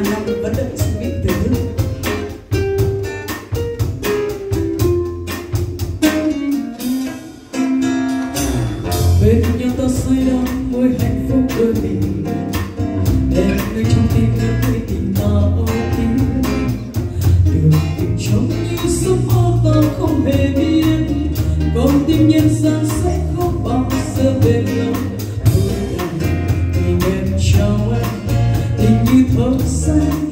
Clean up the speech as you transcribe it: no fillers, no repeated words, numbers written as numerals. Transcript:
ngàn năm vẫn đợi suy nghĩ từ nước. Bên nhau ta say đắm môi hạnh phúc đôi mình, đẹp nơi trong tim em thấy tình áo tím. Đường tình trông như giấc mơ ta không hề biết, con tim nhân gian sẽ không bao giờ bền lâu. Tôi tình em trao em tình như thơ say